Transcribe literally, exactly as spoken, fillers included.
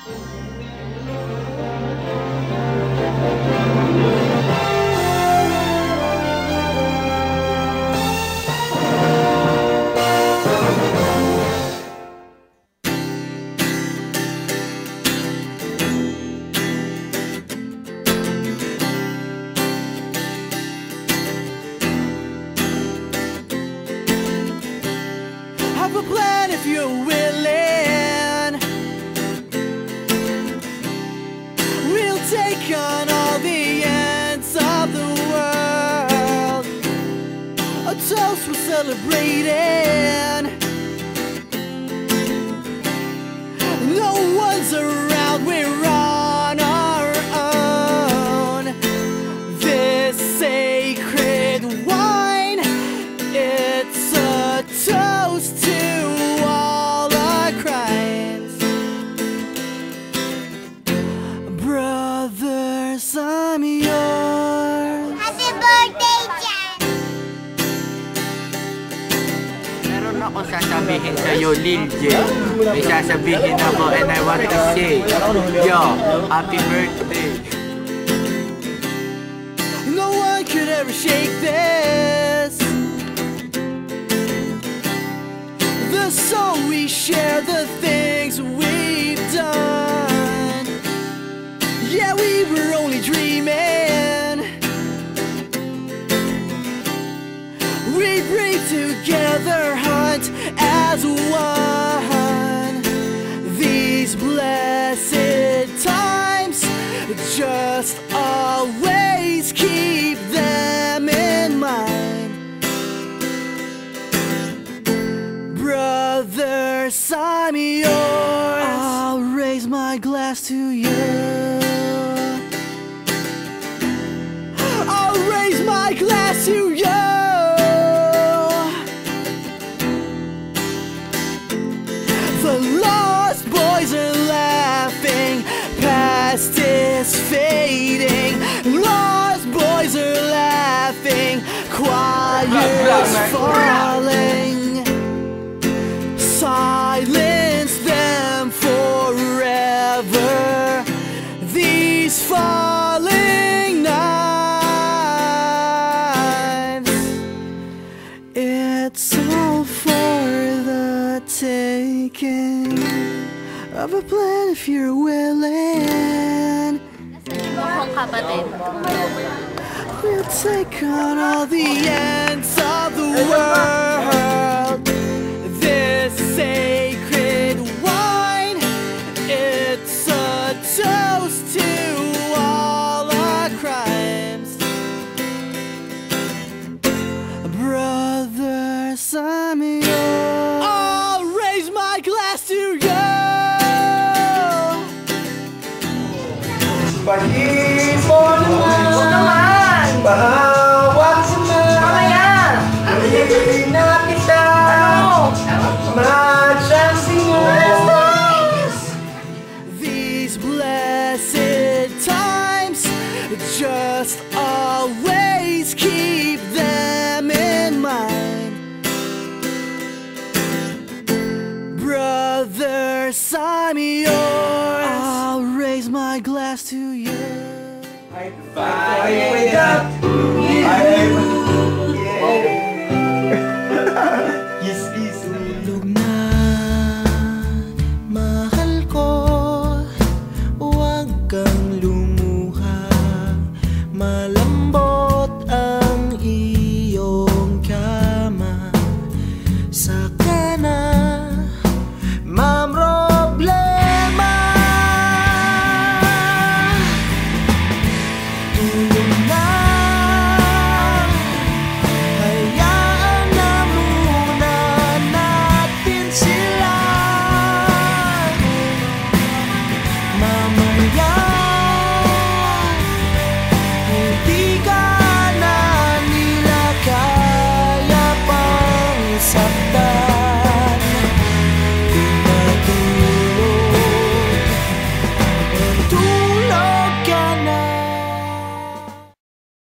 Have a plan if you're willing. We'll take on all the ends of the world. A toast we're celebrating. No one's around, we're on our own. This sacred wine, it's a toast to all our crimes. Brothers, I'm yours. Happy birthday, Jan! Meron akong sasabihin sa'yo, Lil J. May sasabihin ako and I want to say, yo, happy birthday. No one could ever shake this. The song we share, the things we've done. Yeah, we were only dreaming. We breathe together, hunt as one. These blessed times, just always keep them in mind. Brothers, I'm yours. I'll raise my glass to you. I'll raise my glass to you. The lost boys are laughing, past is fading. Lost boys are laughing, choirs falling. Silence them forever. These falling knives, it's all for the taking. Of a plan if you're willing. We'll take on all the ends of the world. This sacred wine, it's a toast to all our crimes. Brothers, I'm yours. I'll raise my glass to you. Pag-ipon naman, bahawak naman, hindi na kita ma-chancing us. These blessed times, just always keep them in mind. Brothers, I'm yours. I'll raise my glass to you. I wake up, I kiss easily. Tulog na, mahal ko, huwag kang lumuha. Malambot ang iyong kama sa